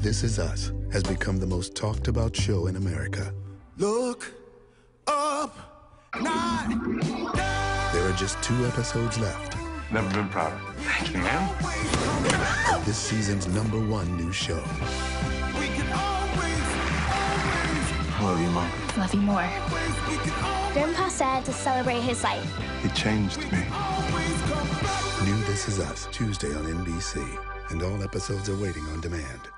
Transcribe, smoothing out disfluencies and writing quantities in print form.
This Is Us has become the most talked about show in America. Look up, not down. There are just 2 episodes left Never been prouder. Thank you, man. of this season's #1 new show. We can always, I love you, Mom. Love you more. we can Grandpa said to celebrate his life. It changed me. always come back. New This Is Us, Tuesday on NBC. And all episodes are waiting on demand.